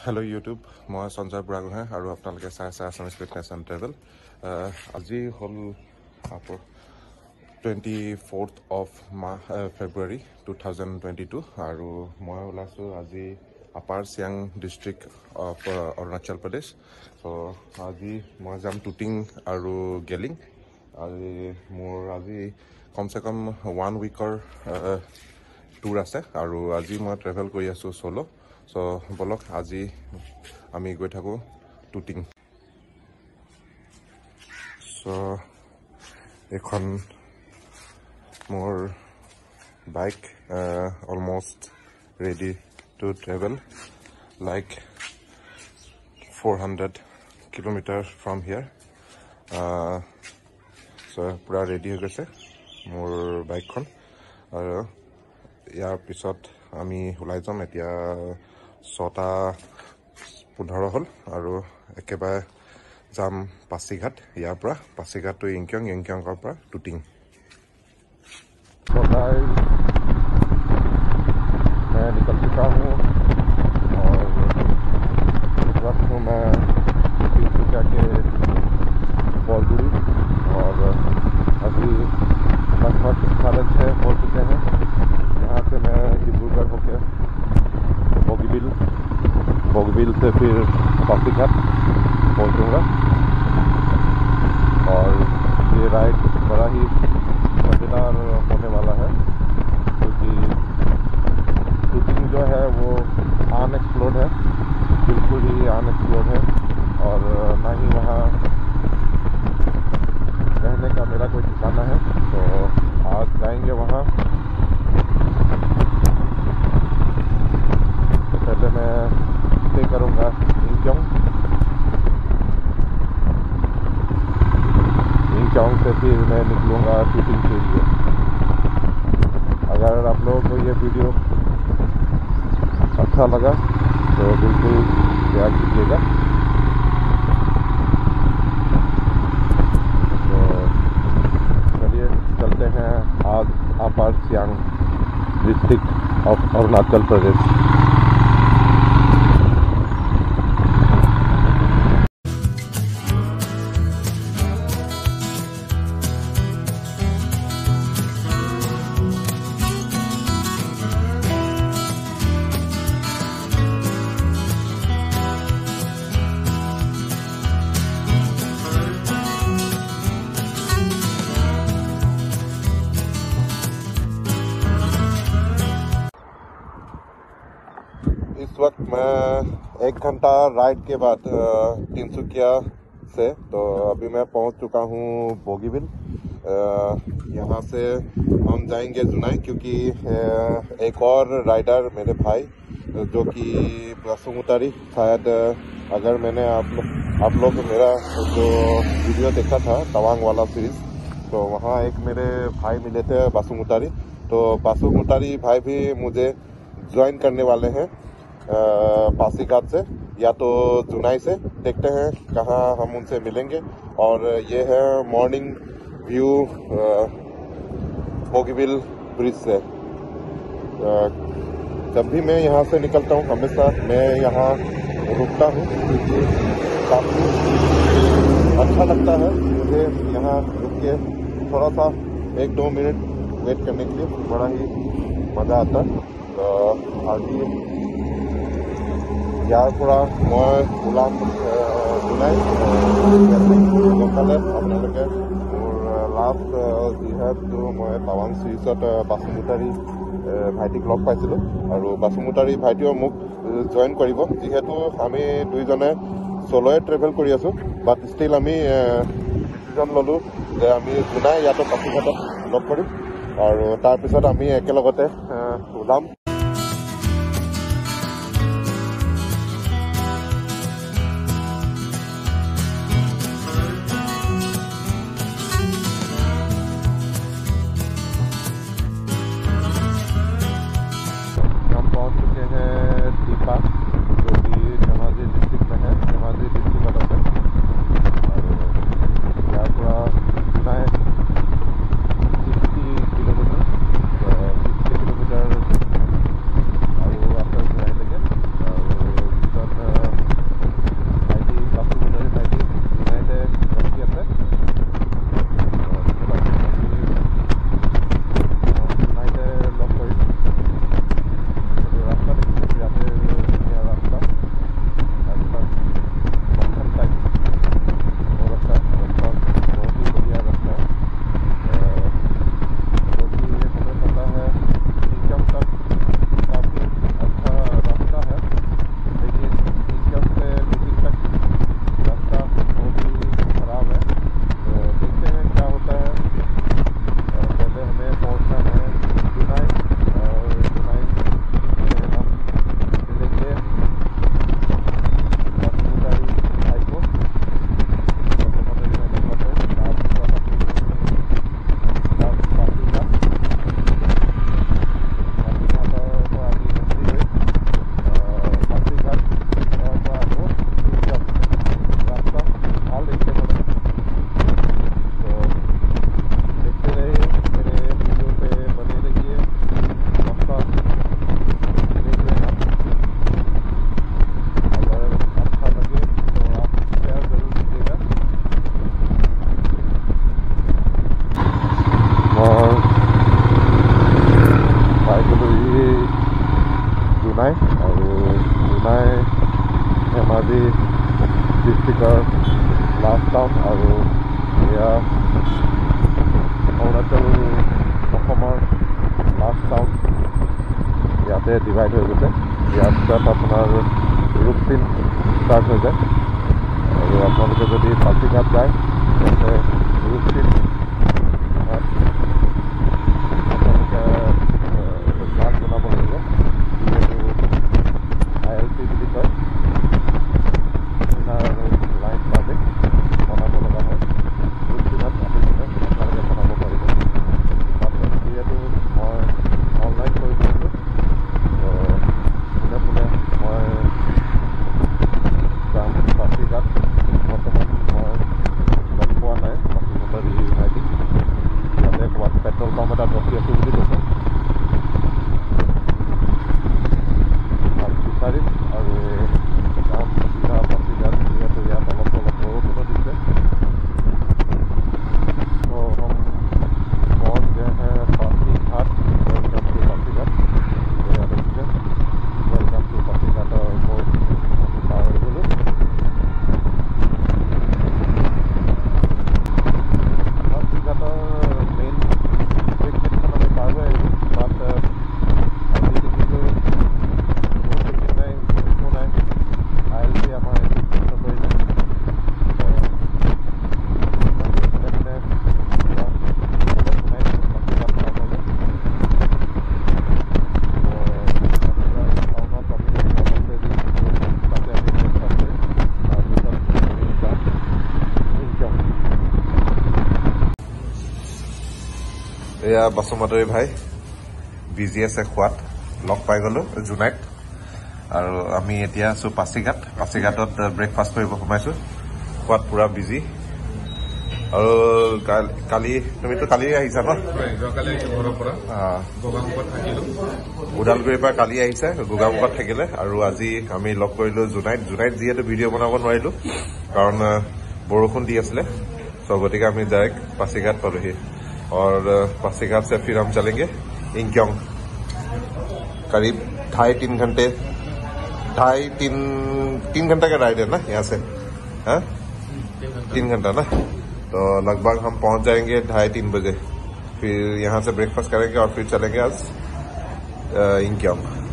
Hello YouTube मैं सञ्जय बुरागोहाঁই और आपलोके चाই আছে আছামিজ ফিটনেছ एंड ट्रेवल आज हल आप 24th of February 2022 और मैं ওলাইছো आज upper Siang district of Arunachal Pradesh. तो आज मैं जाम टुटिंग और गेलिंग मोर आज कम से कम 1 वीकर टूर আছে और आज मैं ट्रेवल कर आसो सोलो। सो बोलक आज आमी गई थको टुटिंग। सो एखन मोर bike almost ready to travel like 400 kilometre from here. So पूरा रेडी हो गए मोर बाइकखन और यार पिছত आमी ओलाई जाम। एतिया 6:15 हल और एकेबारे जाम पासीघाट। यार पासीघाट तो इंकियंग इंकियंगर टुटिंग। मैं निकल चुका हूँ और इस वक्त हूँ मैं तिनसुकिया के बॉलगुड़ी और अभी लगभग 6:30 हो चुके हैं। यहाँ से मैं डिब्रूगढ़ होकर बोगीबिल से फिर पासीघाट पहुँचूँगा और ये राइड बड़ा ही मज़ेदार होने वाला है क्योंकि शूटिंग जो है वो अनएक्सप्लोर्ड है, बिल्कुल ही अनएक्सप्लोर्ड है और ना ही वहाँ रहने का मेरा कोई ठिकाना है। तो आज जाएंगे वहाँ। पहले मैं स्टे करूँगा इंक्योंग से फिर मैं निकलूँगा शूटिंग के लिए। अगर आप लोगों को ये वीडियो अच्छा लगा तो बिल्कुल शेयर कीजिएगा। तो चलिए चलते हैं आज upper Siang district of Arunachal Pradesh. इस वक्त मैं 1 घंटा राइड के बाद तिनसुकिया से तो अभी मैं पहुंच चुका हूं बोगीबिल। यहां से हम जाएंगे जुनाई क्योंकि एक और राइडर मेरे भाई जो कि बासुमुतारी शायद अगर मैंने आप लोग मेरा जो वीडियो देखा था तवांग वाला सीरीज तो वहां एक मेरे भाई मिले थे बासुमुतारी। तो बासुमुतारी भाई भी मुझे ज्वाइन करने वाले हैं पासीघाट से या तो जुनाई से। देखते हैं कहाँ हम उनसे मिलेंगे। और ये है मॉर्निंग व्यू बोगीबिल ब्रिज से। जब भी मैं यहाँ से निकलता हूँ हमेशा मैं यहाँ रुकता हूँ क्योंकि काफ़ी अच्छा लगता है मुझे यहाँ रुक के थोड़ा सा 1-2 मिनट वेट करने के लिए बड़ा ही मज़ा आता है। आगे यार पूरा मैं ওলাম जुनाई সোনকালে আপোনালোকে মোৰ লাষ্ট যিহেতু মই টাৱাং চিৰিজত বাসুমুতাৰী ভাইটিক লগ পাইছিলোঁ আৰু বাসুমুতাৰী ভাইটিও মোক জইন কৰিব যিহেতু আমি দুইজনে সোলোৱে ট্ৰেভেল কৰি আছোঁ। বাট ষ্টিল আমি ডিচিজন ল'লোঁ যে আমি जुनाई ইয়াতো পাছিঘাটত লগ কৰিম আৰু তাৰপিছত আমি একেলগতে ওলাম। ডিষ্ট্ৰিক্টৰ লাষ্ট টাউন আৰু এয়া অৰুণাচল অসমৰ লাষ্ট টাউন ইয়াতে ডিভাইড হৈ গৈছে। ইয়াৰ পিছত আপোনাৰ ৰূপচিন ষ্টাৰ্ট হৈ যায় আৰু আপোনালোকে যদি পাছিঘাট যায় তেন্তে ৰূপচিন আপোনালোকে প্লান বনাব লাগিব, যিহেতু ILC বুলি কয় লাইন পাৰ্টিক বনাব লগা হয়। ৰূপচিনত আহি কিনে আপোনালোকে বনাব পাৰিব। যিহেতু মই অনলাইন কৰি দিছিলোঁ পোনে পোনে মই যাম পাছিঘাট। বৰ্তমান মই লগ পোৱা নাই পাছিঘাটৰ ইউনাইটেড ইয়াতে ক'ৰবাত পেট্ৰল পাম্প এটাত ৰখি আছোঁ বুলি কৈছে। বিচাৰিম আৰু যাম চিধা পাছিঘাট, যিহেতু ইয়াত অলপ অলপ বৰষুণো দিছে। तो हम पहुँच गए हैं Pasighat. Welcome to Pasighat. Welcome to Pasighat और पार हो गलो। पासीघाटर मेन गेटखन আমি পাৰ হৈ আহিলোঁ। বাট আমি দেখিলোঁ কোনো চেকিং নাই, একো নাই। ILC আমাৰ একো চেক নকৰিলে। এয়া বসুমতী ভাই বিজি আছে খোৱাত, লগ পাই গ'লো জোনাইত। আৰু আমি এতিয়া আছোঁ পাছিঘাট। পাছিঘাটত ব্ৰেকফাষ্ট কৰিব সোমাইছোঁ। খোৱাত পুৰা বিজি। আৰু কালি তুমিতো কালি আহিছা ন? ওদালগুৰিৰ পৰা কালি আহিছে, গোগামুখত থাকিলে। আৰু আজি আমি লগ কৰিলোঁ জোনাইত। যিহেতু ভিডিঅ' বনাব নোৱাৰিলোঁ কাৰণ বৰষুণ দি আছিলে, চ' গতিকে আমি ডাইৰেক্ট পাছিঘাট পালোহি। और पासीघाट से फिर हम चलेंगे इंक्योंग। करीब 2.5-3 घंटे 3 घंटा का राइड है ना यहाँ से, हाँ 3 घंटा ना। तो लगभग हम पहुंच जाएंगे 2:30-3 बजे। फिर यहाँ से ब्रेकफास्ट करेंगे और फिर चलेंगे आज इंक्योंग।